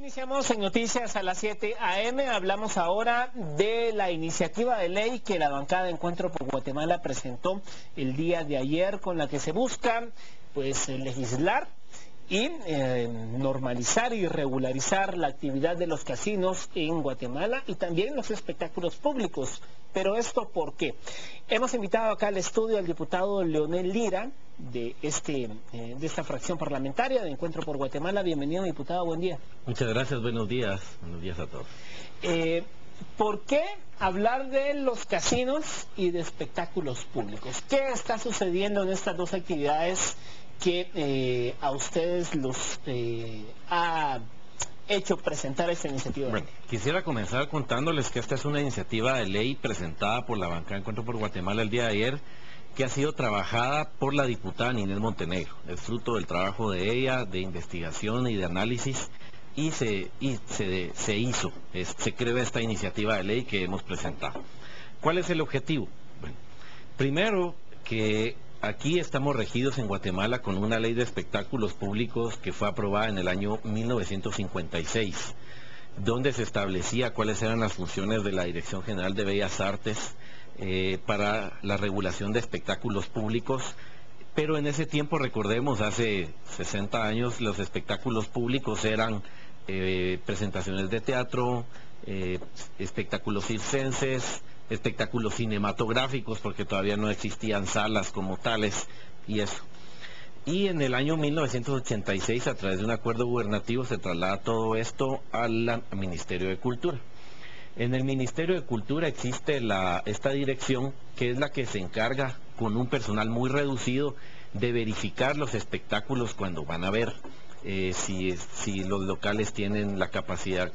Iniciamos en Noticias a las 7 a.m. Hablamos ahora de la iniciativa de ley que la bancada de Encuentro por Guatemala presentó el día de ayer, con la que se busca legislar y normalizar y regularizar la actividad de los casinos en Guatemala y también los espectáculos públicos. Pero ¿esto por qué? Hemos invitado acá al estudio al diputado Leonel Lira de esta fracción parlamentaria de Encuentro por Guatemala. Bienvenido, diputado, buen día. Muchas gracias, buenos días a todos. ¿Por qué hablar de los casinos y de espectáculos públicos? ¿Qué está sucediendo en estas dos actividades que a ustedes los ha hecho presentar esta iniciativa? Bueno, quisiera comenzar contándoles que esta es una iniciativa de ley presentada por la bancada de Encuentro por Guatemala el día de ayer, que ha sido trabajada por la diputada Ninel Montenegro. Es fruto del trabajo de ella, de investigación y de análisis, y se creó esta iniciativa de ley que hemos presentado. ¿Cuál es el objetivo? Bueno, primero, que aquí estamos regidos en Guatemala con una ley de espectáculos públicos que fue aprobada en el año 1956, donde se establecía cuáles eran las funciones de la Dirección General de Bellas Artes para la regulación de espectáculos públicos. Pero en ese tiempo, recordemos, hace 60 años, los espectáculos públicos eran presentaciones de teatro, espectáculos circenses, espectáculos cinematográficos, porque todavía no existían salas como tales y eso. Y en el año 1986, a través de un acuerdo gubernativo, se traslada todo esto al Ministerio de Cultura. En el Ministerio de Cultura existe esta dirección, que es la que se encarga, con un personal muy reducido, de verificar los espectáculos cuando van a ver, si los locales tienen la capacidad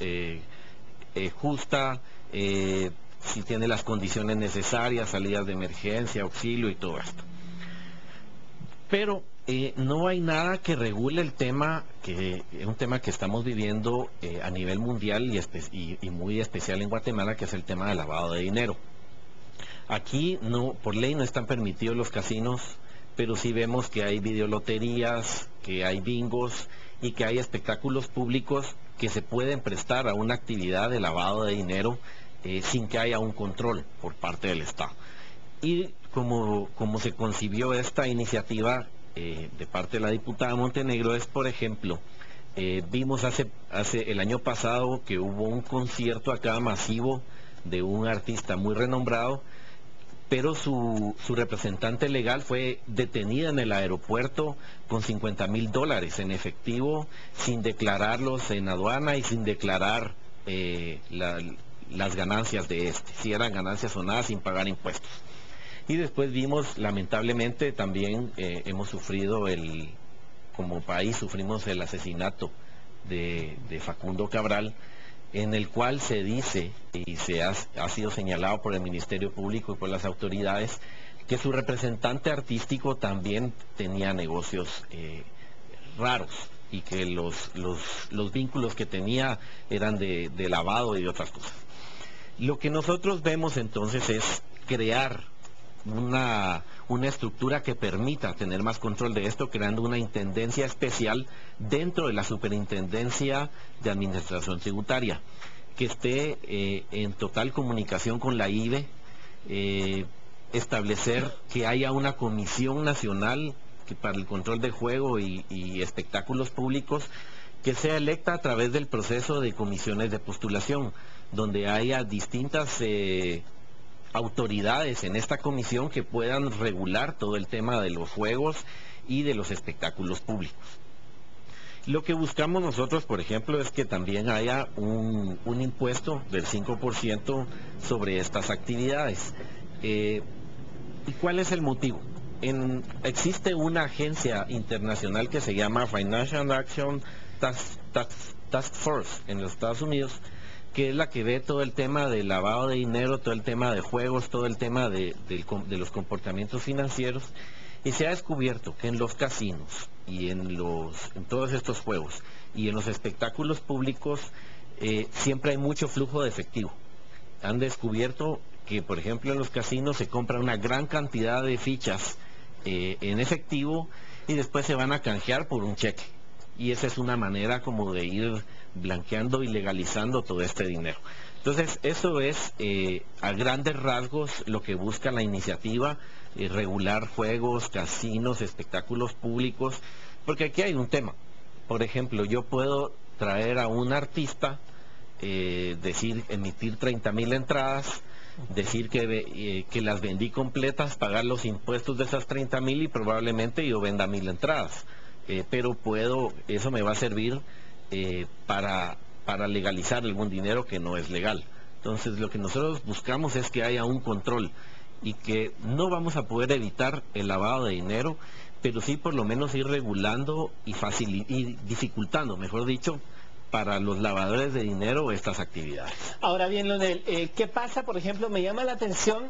justa, si tiene las condiciones necesarias, salidas de emergencia, auxilio y todo esto. Pero no hay nada que regule el tema, que es un tema que estamos viviendo a nivel mundial y muy especial en Guatemala, que es el tema del lavado de dinero. Aquí por ley no están permitidos los casinos, pero sí vemos que hay videoloterías, que hay bingos y que hay espectáculos públicos que se pueden prestar a una actividad de lavado de dinero sin que haya un control por parte del Estado. Y como se concibió esta iniciativa de parte de la diputada Montenegro es, por ejemplo, vimos hace el año pasado que hubo un concierto acá masivo de un artista muy renombrado, pero su representante legal fue detenida en el aeropuerto con $50,000 en efectivo, sin declararlos en aduana y sin declarar las ganancias de si eran ganancias o nada, sin pagar impuestos. Y después vimos, lamentablemente, también hemos sufrido como país sufrimos el asesinato de Facundo Cabral, en el cual se dice, y ha sido señalado por el Ministerio Público y por las autoridades, que su representante artístico también tenía negocios raros, y que los vínculos que tenía eran de lavado y de otras cosas. Lo que nosotros vemos entonces es crear una estructura que permita tener más control de esto, creando una intendencia especial dentro de la Superintendencia de Administración Tributaria, que esté en total comunicación con la IVE, establecer que haya una comisión nacional para el control de juego y espectáculos públicos, que sea electa a través del proceso de comisiones de postulación, donde haya distintas autoridades en esta comisión que puedan regular todo el tema de los juegos y de los espectáculos públicos. Lo que buscamos nosotros, por ejemplo, es que también haya un impuesto del 5% sobre estas actividades. ¿Y cuál es el motivo? Existe una agencia internacional que se llama Financial Action Task Force en los Estados Unidos, que es la que ve todo el tema del lavado de dinero, todo el tema de juegos, todo el tema de los comportamientos financieros, y se ha descubierto que en los casinos y en todos estos juegos y en los espectáculos públicos siempre hay mucho flujo de efectivo. Han descubierto que, por ejemplo, en los casinos se compra una gran cantidad de fichas en efectivo y después se van a canjear por un cheque. y esa es una manera como de ir blanqueando y legalizando todo este dinero. Entonces, eso es a grandes rasgos lo que busca la iniciativa, regular juegos, casinos, espectáculos públicos, porque aquí hay un tema. Por ejemplo, yo puedo traer a un artista, emitir 30,000 entradas, decir que las vendí completas, pagar los impuestos de esas 30,000 y probablemente yo venda 1,000 entradas. Pero eso me va a servir para legalizar algún dinero que no es legal. Entonces lo que nosotros buscamos es que haya un control y que no vamos a poder evitar el lavado de dinero, pero sí por lo menos ir regulando y dificultando, mejor dicho, para los lavadores de dinero estas actividades. Ahora bien, Leonel, ¿qué pasa? Por ejemplo, me llama la atención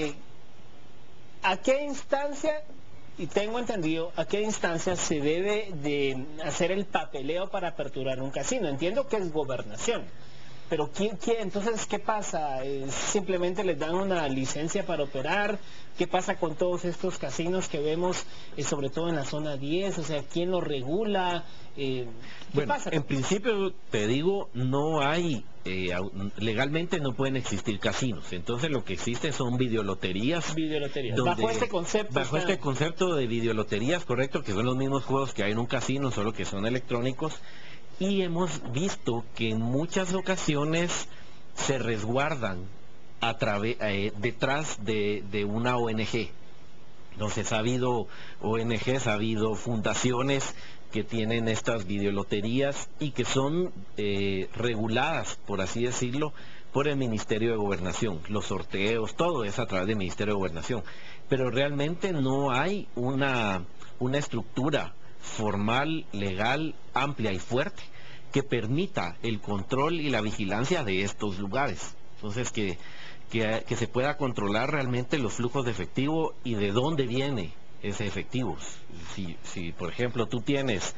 ¿a qué instancia, y tengo entendido, a qué instancia se debe de hacer el papeleo para aperturar un casino? Entiendo que es gobernación, pero entonces, ¿qué pasa? ¿Simplemente les dan una licencia para operar? ¿Qué pasa con todos estos casinos que vemos, sobre todo en la zona 10? O sea, ¿quién los regula? ¿Qué pasa? En principio, te digo, no hay, legalmente no pueden existir casinos. Entonces lo que existe son videoloterías. Bajo este concepto. Bajo este concepto de videoloterías, correcto, que son los mismos juegos que hay en un casino, solo que son electrónicos. Y hemos visto que en muchas ocasiones se resguardan detrás de una ONG. Entonces ha habido ONGs, ha habido fundaciones que tienen estas videoloterías y que son reguladas, por así decirlo, por el Ministerio de Gobernación. Los sorteos, todo es a través del Ministerio de Gobernación. Pero realmente no hay una estructura formal, legal, amplia y fuerte que permita el control y la vigilancia de estos lugares. Entonces que se pueda controlar realmente los flujos de efectivo y de dónde viene ese efectivo. Si por ejemplo tú tienes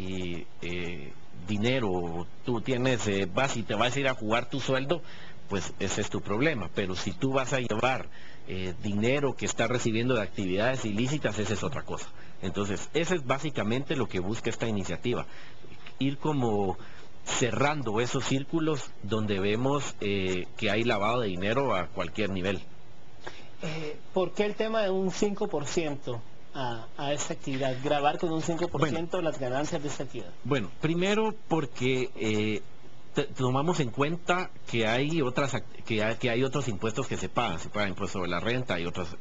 dinero, tú tienes, vas y te vas a ir a jugar tu sueldo, pues ese es tu problema. Pero si tú vas a llevar dinero que estás recibiendo de actividades ilícitas, esa es otra cosa. Entonces, eso es básicamente lo que busca esta iniciativa, ir como cerrando esos círculos donde vemos que hay lavado de dinero a cualquier nivel. ¿Por qué el tema de un 5% a esta actividad? Grabar con un 5% las ganancias de esta actividad. Bueno, primero porque tomamos en cuenta que hay otros impuestos que se paga impuesto de la renta y otros.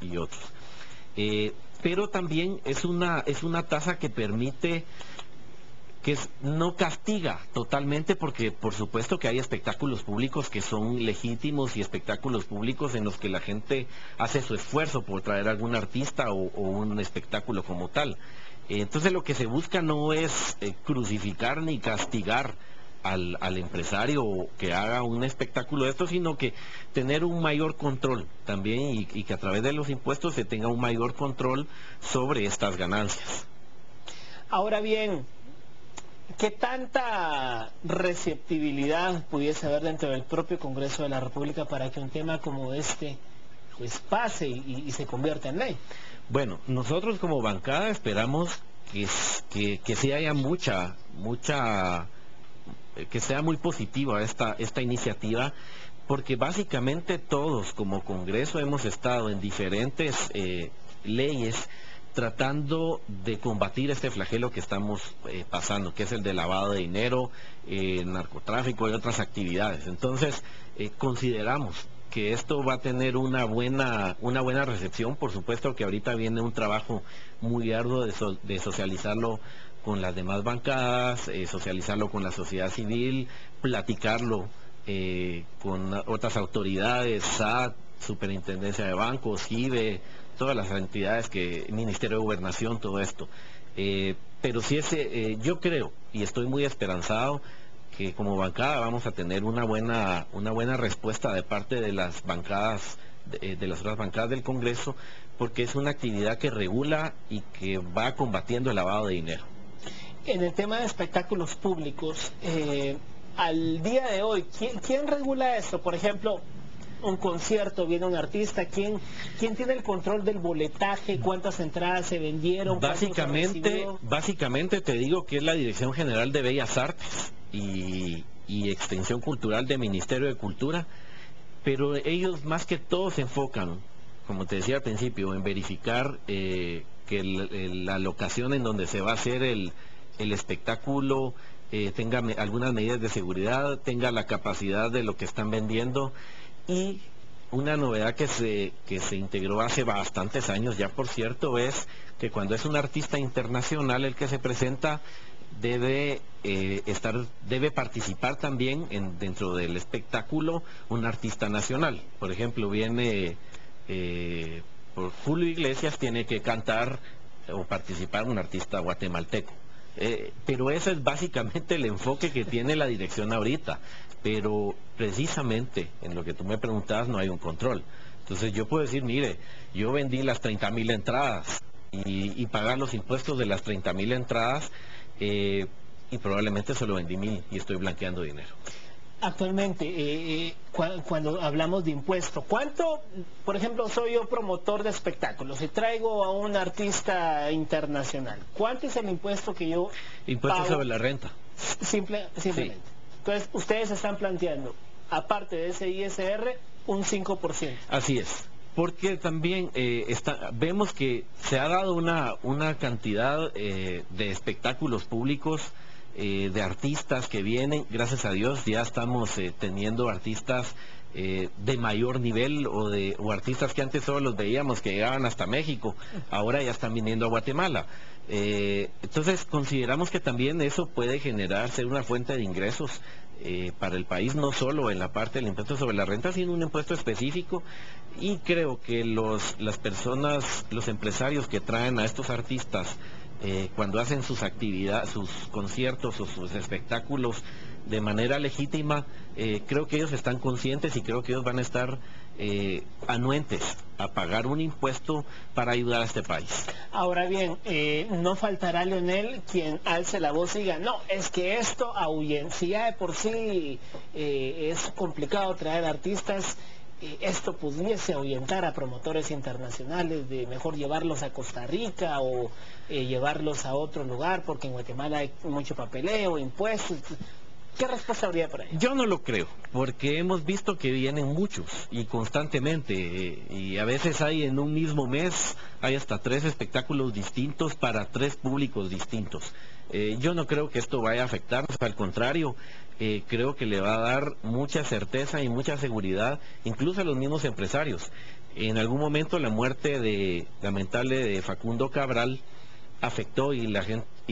Pero también es una tasa que permite, no castiga totalmente, porque por supuesto que hay espectáculos públicos que son legítimos y espectáculos públicos en los que la gente hace su esfuerzo por traer algún artista o un espectáculo como tal. Entonces lo que se busca no es crucificar ni castigar al empresario que haga un espectáculo de esto, sino que tener un mayor control también y que a través de los impuestos se tenga un mayor control sobre estas ganancias. Ahora bien, ¿qué tanta receptibilidad pudiese haber dentro del propio Congreso de la República para que un tema como este pues pase y se convierta en ley? Bueno, nosotros como bancada esperamos que sí haya que sea muy positiva esta iniciativa, porque básicamente todos como Congreso hemos estado en diferentes leyes tratando de combatir este flagelo que estamos pasando, que es el de lavado de dinero, narcotráfico y otras actividades. Entonces, consideramos que esto va a tener una buena recepción. Por supuesto que ahorita viene un trabajo muy arduo de socializarlo con las demás bancadas, socializarlo con la sociedad civil, platicarlo con otras autoridades, SAT, Superintendencia de Bancos, GIBE, todas las entidades Ministerio de Gobernación, todo esto. Pero sí yo creo y estoy muy esperanzado que como bancada vamos a tener una buena respuesta de parte de las bancadas, de las otras bancadas del Congreso, porque es una actividad que regula y que va combatiendo el lavado de dinero. En el tema de espectáculos públicos, al día de hoy, ¿quién regula esto? Por ejemplo, un concierto, viene un artista, ¿quién tiene el control del boletaje? ¿Cuántas entradas se vendieron? Básicamente te digo que es la Dirección General de Bellas Artes y Extensión Cultural del Ministerio de Cultura, pero ellos más que todo se enfocan, como te decía al principio, en verificar que la locación en donde se va a hacer el espectáculo tenga algunas medidas de seguridad, tenga la capacidad de lo que están vendiendo. Y una novedad que se integró hace bastantes años ya, por cierto, es que cuando es un artista internacional el que se presenta, debe participar también dentro del espectáculo un artista nacional. Por ejemplo, viene por Julio Iglesias, tiene que cantar o participar un artista guatemalteco. Pero ese es básicamente el enfoque que tiene la dirección ahorita. Pero precisamente en lo que tú me preguntabas no hay un control. Entonces yo puedo decir, mire, yo vendí las 30.000 entradas y pagar los impuestos de las 30.000 entradas y probablemente solo vendí 1.000 y estoy blanqueando dinero. Actualmente, cuando hablamos de impuesto, ¿cuánto, por ejemplo, soy yo promotor de espectáculos y traigo a un artista internacional? ¿Cuánto es el impuesto que yo Impuesto pago? sobre la renta. Simplemente. Sí. Entonces, ustedes están planteando, aparte de ese ISR, un 5%. Así es. Porque también vemos que se ha dado una cantidad de espectáculos públicos, de artistas que vienen. Gracias a Dios ya estamos teniendo artistas de mayor nivel o artistas que antes solo los veíamos que llegaban hasta México, ahora ya están viniendo a Guatemala. Entonces consideramos que también eso puede ser una fuente de ingresos para el país, no solo en la parte del impuesto sobre la renta, sino un impuesto específico. Y creo que las personas, los empresarios que traen a estos artistas cuando hacen sus actividades, sus conciertos o sus espectáculos de manera legítima, creo que ellos están conscientes y creo que ellos van a estar anuentes a pagar un impuesto para ayudar a este país. Ahora bien, no faltará, Leonel, quien alce la voz y diga, no, es que esto ahuyenta, si ya de por sí es complicado traer artistas, esto pudiese ahuyentar a promotores internacionales de mejor llevarlos a Costa Rica o llevarlos a otro lugar, porque en Guatemala hay mucho papeleo, impuestos. ¿Qué respuesta habría para ello? Yo no lo creo, porque hemos visto que vienen muchos y constantemente, y a veces hay en un mismo mes, hay hasta 3 espectáculos distintos para 3 públicos distintos. Yo no creo que esto vaya a afectarnos, al contrario, creo que le va a dar mucha certeza y mucha seguridad, incluso a los mismos empresarios. En algún momento la muerte lamentable de Facundo Cabral afectó y la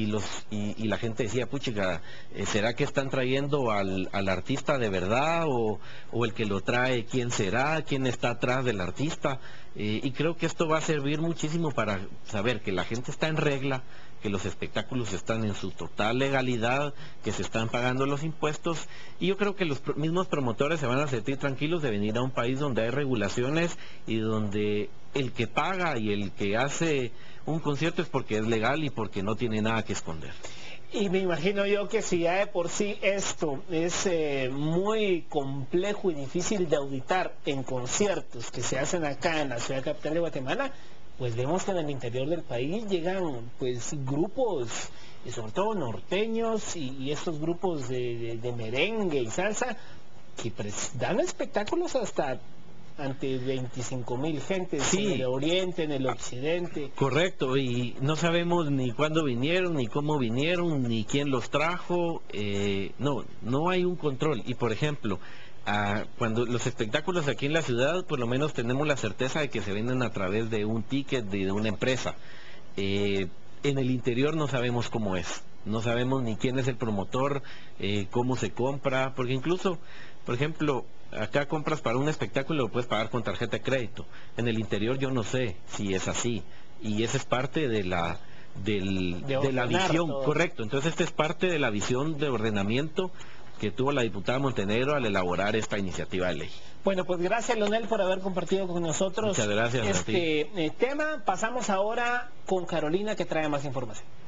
gente decía, puchica, ¿será que están trayendo al artista de verdad o el que lo trae, quién será, quién está atrás del artista? Y creo que esto va a servir muchísimo para saber que la gente está en regla, que los espectáculos están en su total legalidad, que se están pagando los impuestos, y yo creo que los mismos promotores se van a sentir tranquilos de venir a un país donde hay regulaciones y donde el que paga y el que hace un concierto es porque es legal y porque no tiene nada que esconder. Y me imagino yo que si ya de por sí esto es muy complejo y difícil de auditar en conciertos que se hacen acá en la ciudad capital de Guatemala, pues vemos que en el interior del país llegan pues grupos, y sobre todo norteños y estos grupos de merengue y salsa, que dan espectáculos hasta ante 25.000 gentes, sí, en el oriente, en el occidente. Correcto, y no sabemos ni cuándo vinieron, ni cómo vinieron, ni quién los trajo. No hay un control. Y por ejemplo, cuando los espectáculos aquí en la ciudad, por lo menos tenemos la certeza de que se venden a través de un ticket de una empresa. En el interior no sabemos cómo es, no sabemos ni quién es el promotor, cómo se compra, porque incluso, por ejemplo, acá compras para un espectáculo, lo puedes pagar con tarjeta de crédito. En el interior yo no sé si es así, y esa es parte de la visión, todo. Correcto. Entonces esta es parte de la visión de ordenamiento que tuvo la diputada Montenegro al elaborar esta iniciativa de ley. Bueno, pues gracias, Leonel, por haber compartido con nosotros este tema. Pasamos ahora con Carolina, que trae más información.